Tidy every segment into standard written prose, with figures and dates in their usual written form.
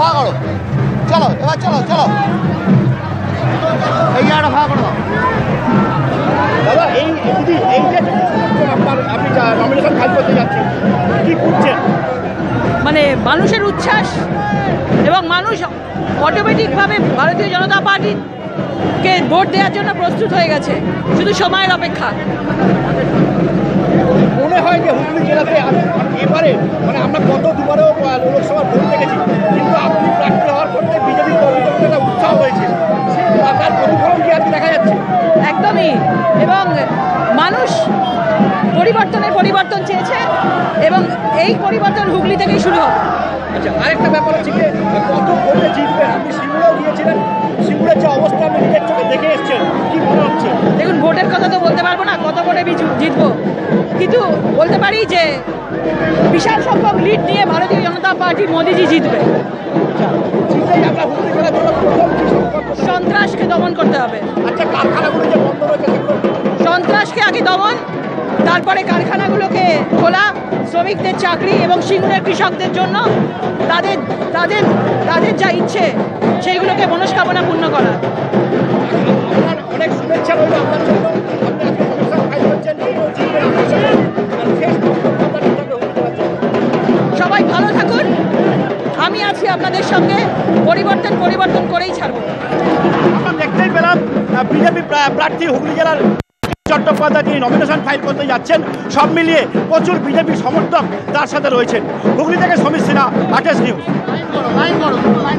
ফাঁকা করো, চলো এবার চলো চলো, এই জায়গাটা ফাঁকা করে দাও। দাদা এই দিদি এই যে আপনি নমিনেশন ফাইল করতে যাচ্ছেন, কি করছেন? মানে মানুষের উচ্ছ্বাস এবং মানুষ অটোমেটিকভাবে ভারতীয় জনতা পার্টিকে ভোট দেওয়ার জন্য প্রস্তুত হয়ে গেছে, শুধু সময়ের অপেক্ষা। মনে হয় যে হুগলি জেলাতে এবারে মানে আমরা গত দুবারেও লোকসভার ভোট দেখেছি, কিন্তু আপনি প্রার্থী হওয়ার পরে বিজেপি কর্মীদের একটা উৎসাহ হয়েছে, তার প্রতিফলন কি আজকে দেখা যাচ্ছে? একদমই, এবং মানুষ পরিবর্তন চেয়েছে এবং এই পরিবর্তন হুগলি থেকেই শুরু হবে। আচ্ছা, আরেকটা ব্যাপার হচ্ছে যে কত ভোটে জিতবেন? আপনি সিঙ্গুরেও গিয়েছিলেন, সিঙ্গুরের যে অবস্থা আপনি নিজের চোখে দেখে এসছেন, কি মনে হচ্ছে? দেখুন, ভোটের কথা তো বলতে পারবো না কত ভোটে জিতবো, কিন্তু বলতে পারি যে বিশাল সংখ্যক লিড নিয়ে ভারতীয় জনতা পার্টি মোদিজি জিতবে। আমরা হুগলি জেলার জন্য সন্ত্রাসকে দমন করতে হবে। আচ্ছা, কারখানাগুলো যে বন্ধ রয়েছে সন্ত্রাসকে আগে দমন, তারপরে কারখানাগুলোকে খোলা, শ্রমিকদের চাকরি এবং সিঙ্গুরের কৃষকদের জন্য তাদের তাদের তাদের যা ইচ্ছে সেইগুলোকে মনস্কামনা পূর্ণ করা। অনেক শুভেচ্ছা রইল আপনার জন্য। আপনি আজকে নমিনেশন ফাইল করছেন, সবাই ভালো থাকুন, আমি আছি আপনাদের সঙ্গে, পরিবর্তন করেই ছাড়বো। আমরা দেখতেই পেলাম বিজেপি প্রার্থী হুগলি জেলার চট্টোপাধ্যায় তিনি নমিনেশন ফাইল করতে যাচ্ছেন। সব মিলিয়ে প্রচুর বিজেপি সমর্থক তার সাথে রয়েছেন। হুগলি থেকে Samir Sinha, RTS news. Line করো।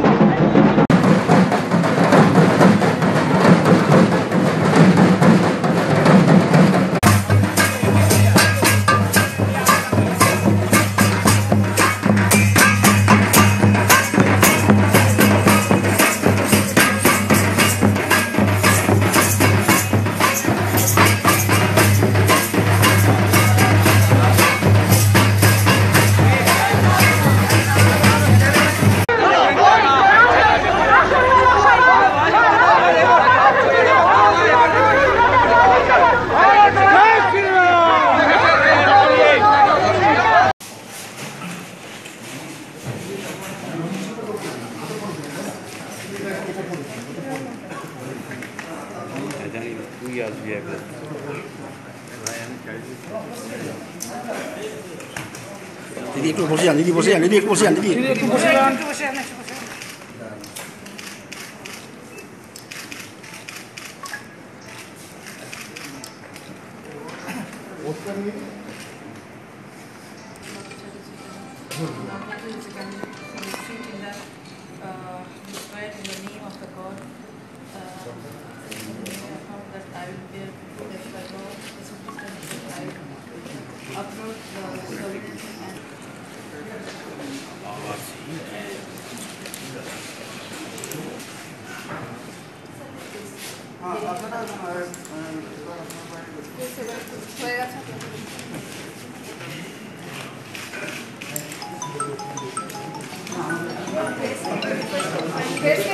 দিদি একটু বসে যান, দিদি বসে যান, দিদি একটু বসে যান, দিদি একটু বসে যান। Gracias.